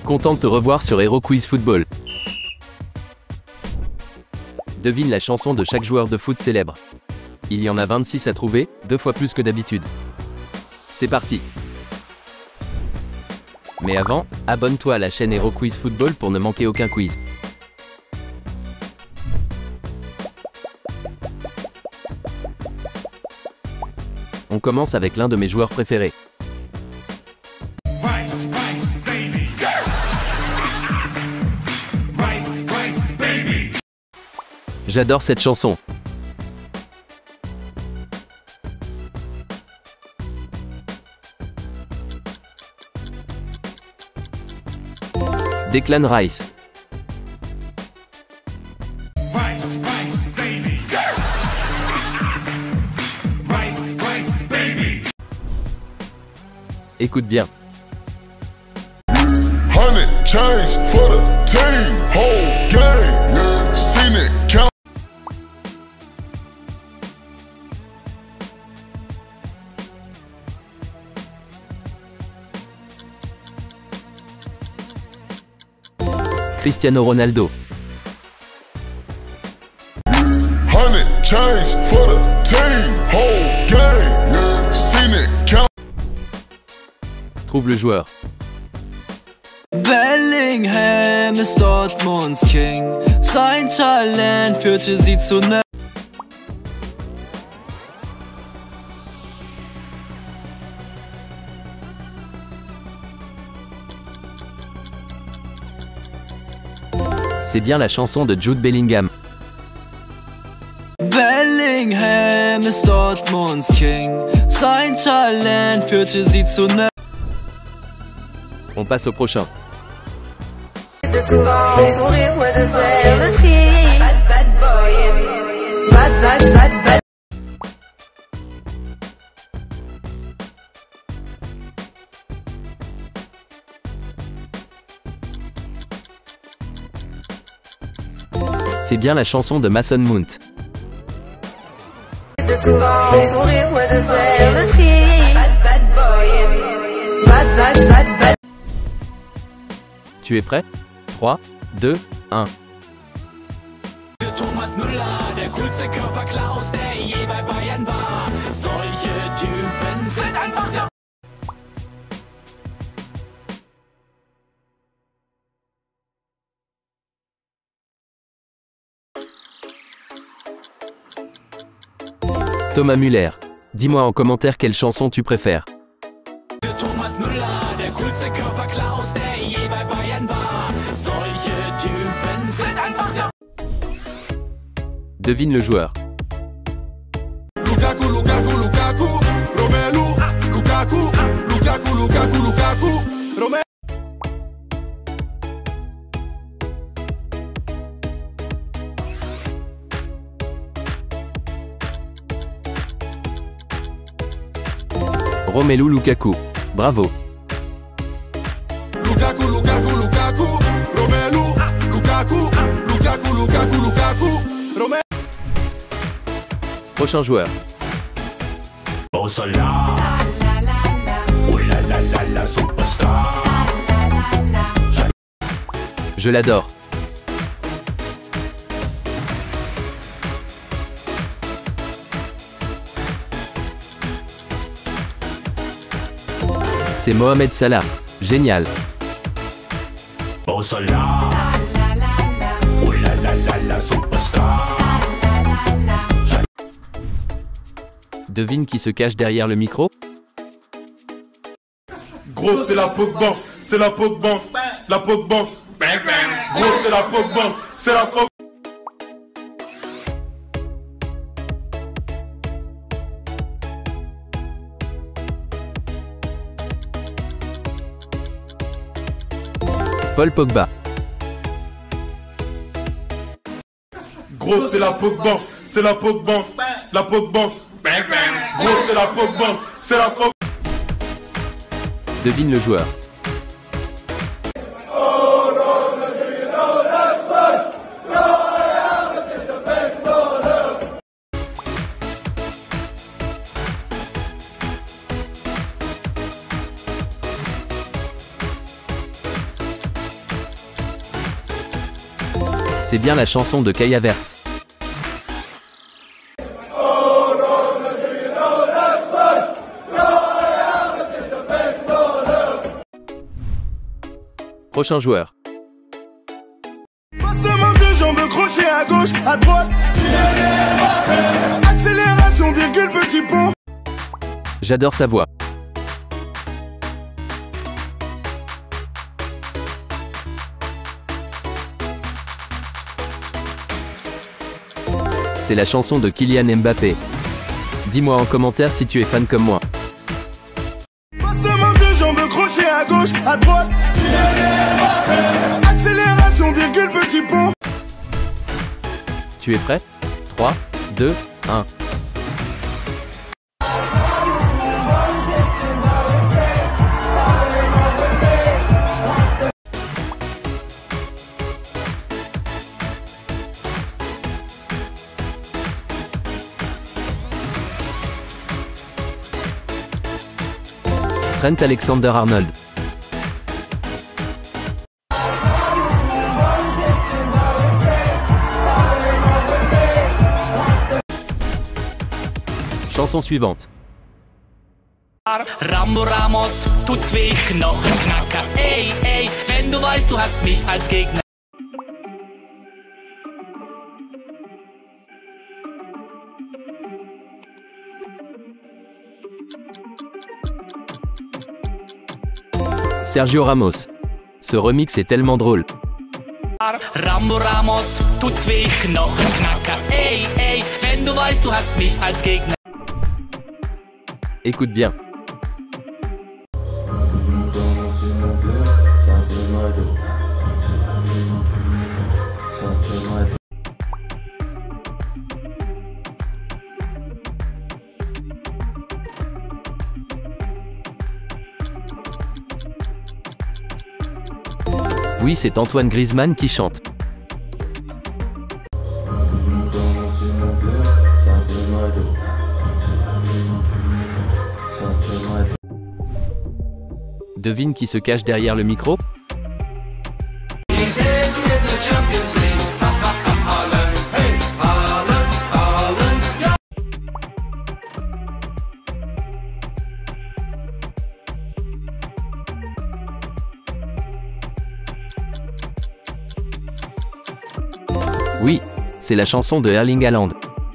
Content de te revoir sur Hero Quiz Football. Devine la chanson de chaque joueur de foot célèbre. Il y en a 26 à trouver, 2 fois plus que d'habitude. C'est parti! Mais avant, abonne-toi à la chaîne Hero Quiz Football pour ne manquer aucun quiz. On commence avec l'un de mes joueurs préférés. J'adore cette chanson. Declan Rice. Écoute bien. Cristiano Ronaldo. Trouve le joueur. Bellingham ist Dortmunds King. Sein Talent führte sie zu ne. C'est bien la chanson de Jude Bellingham. Bellingham ist Dortmunds King. Sein Talent führte sie zu ne. On passe au prochain. C'est bien la chanson de Mason Mount. Tu es prêt? 3, 2, 1. Thomas Müller, der coolste Körperklaus, der je bei Bayern war. Solche Typen sind einfach der... Thomas Müller. Dis-moi en commentaire quelle chanson tu préfères. Thomas Müller, der coolste Körperklaus, der je bei Bayern war. Solche Typen sind einfach der... Devine le joueur. Lukaku, Lukaku, Lukaku, Romelu, Lukaku, Lukaku, Lukaku, Lukaku, Romelu. Romelu Lukaku. Bravo. Lukaku, Lukaku, Lukaku, Romelu, Lukaku, Lukaku, Lukaku, Lukaku, Romelu. Prochain joueur. Oh Salah, oh la la la la superstar. Je l'adore. C'est Mohamed Salah. Génial. Oh Salah, oh la la la la superstar. Devine qui se cache derrière le micro? Gros, c'est la Pogba, c'est la Pogba, la Pogba. Gros, c'est la Pogba, c'est la Pogba. Paul Pogba. Gros, c'est la Pogba, c'est la Pogba, la Pogba. Gros, c'est la Pogba, c'est la Pogba. Devine le joueur. C'est bien la chanson de Kai Havertz. Prochain joueur. Passement de jambes, crochet à gauche, à droite. Accélération, virgule, petit pont. J'adore sa voix. C'est la chanson de Kylian Mbappé. Dis-moi en commentaire si tu es fan comme moi. Passement de jambes, crochet à gauche, à droite. Accélération, virgule, petit pont. Tu es prêt? 3, 2, 1. Trent Alexander-Arnold. Chanson suivante. Rambo Ramos tut weh, Knochenknacker. Ey, ey, wenn du weißt, du hast mich als Gegner. Sergio Ramos. Ce remix est tellement drôle. Rambo Ramos tut weh, Knochenknacker. Ey, ey, wenn du weißt, du hast mich als Gegner. Écoute bien. Oui, c'est Antoine Griezmann qui chante. Devine qui se cache derrière le micro? Oui, c'est la chanson de Erling Haaland.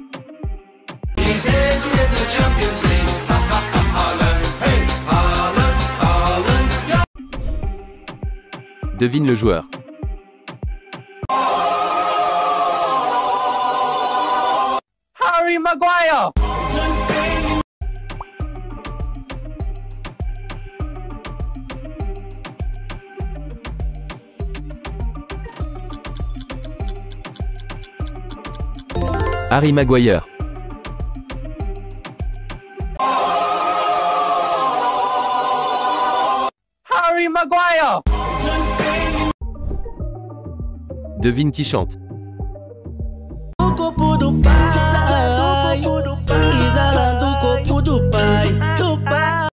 Devine le joueur. Harry Maguire. Harry Maguire. Harry Maguire. Devine qui chante. O corpo do pai, exalando o corpo do pai, do pai.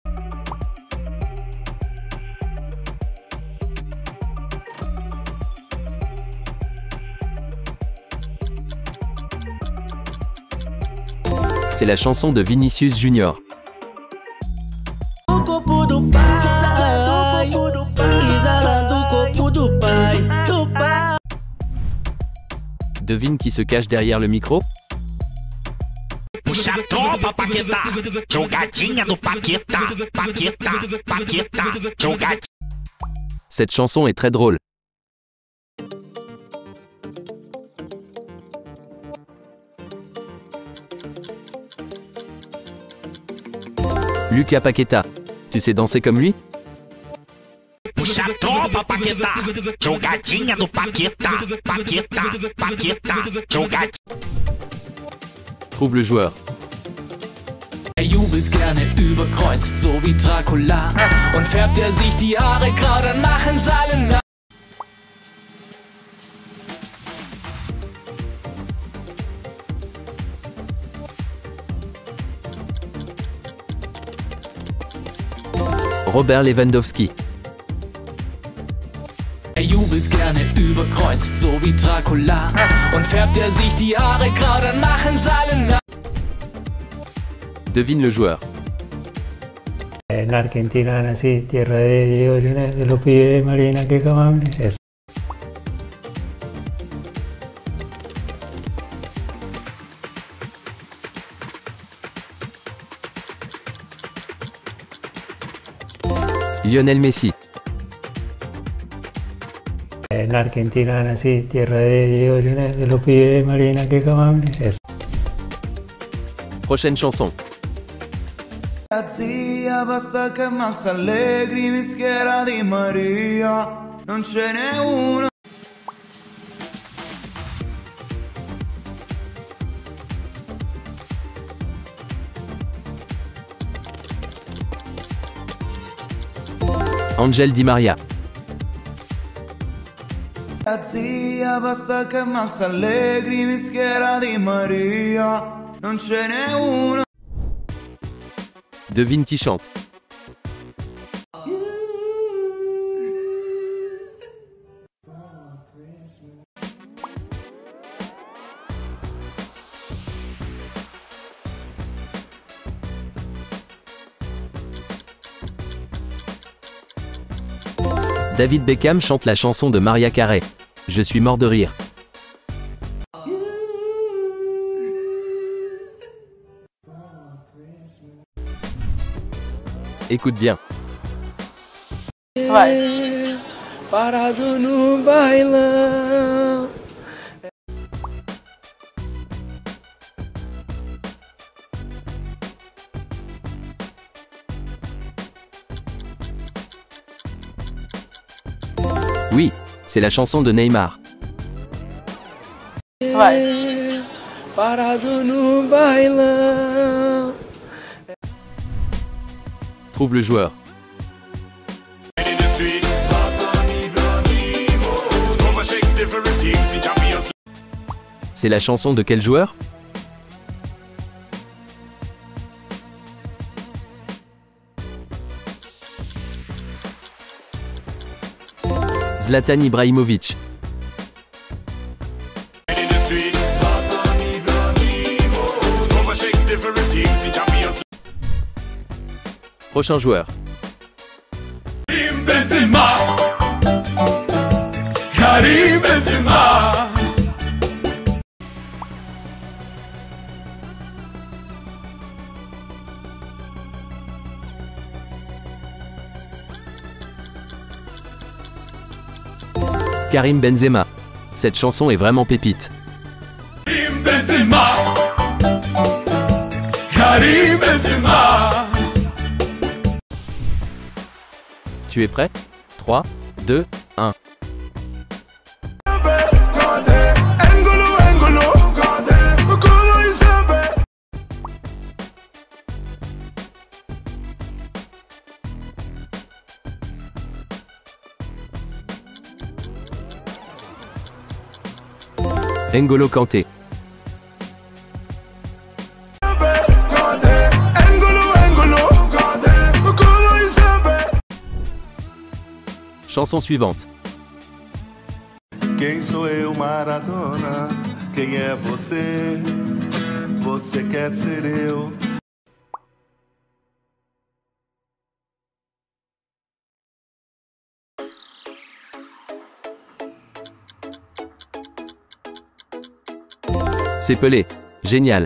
C'est la chanson de Vinicius Junior. O corpo do pai, exalando o corpo do pai, do pai. Devine qui se cache derrière le micro? Puxa a tropa, Paquetá, jogadinha do Paquetá, Paquetá, Paquetá, jogadinha. Cette chanson est très drôle. Lucas Paquetá. Tu sais danser comme lui? Puxa a tropa, Paquetá, jogadinha do Paquetá, Paquetá, Paquetá, jogadinha. Trouve le joueur. Er jubelt gerne über Kreuz, so wie Dracula. Und färbt er sich die Haare grau, dann machen's alle nach. Robert Lewandowski. Er jubelt gerne über Kreuz, so wie Dracula. Und färbt er sich die Haare grau, dann machen's alle nach. Devine le joueur. La Argentina nací, tierra de Diego Lionel, de los pibes de Marina, que amables. Lionel Messi. La Argentina nací, tierra de Diego Lionel, de los pibes de Marina, que amables. Prochaine chanson. Zia, basta che Max Allegri mischiera di Maria, non ce n'è uno. Angel Di Maria. Zia, basta che Max Allegri mischiera di Maria, non ce n'è uno. Devine qui chante. David Beckham chante la chanson de Maria Carey. Je suis mort de rire. Écoute bien. Vai. Parado no bailão. Oui, c'est la chanson de Neymar. Vai. Parado no bailão. Trouve le joueur. C'est la chanson de quel joueur? Zlatan Ibrahimovic. Prochain joueur. Karim Benzema. Karim Benzema. Karim Benzema. Cette chanson est vraiment pépite. Karim Benzema. Karim Benzema. Tu es prêt? 3, 2, 1. N'Golo Kanté. Chanson suivante. Quem sou eu, Maradona? Quem é você? Você quer ser eu? C'est Pelé. Génial.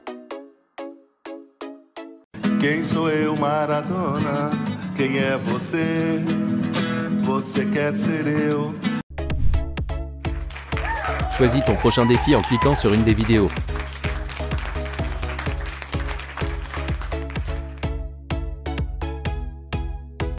Quem sou eu, Maradona? Quem é você? Você quer ser eu? Choisis ton prochain défi en cliquant sur une des vidéos.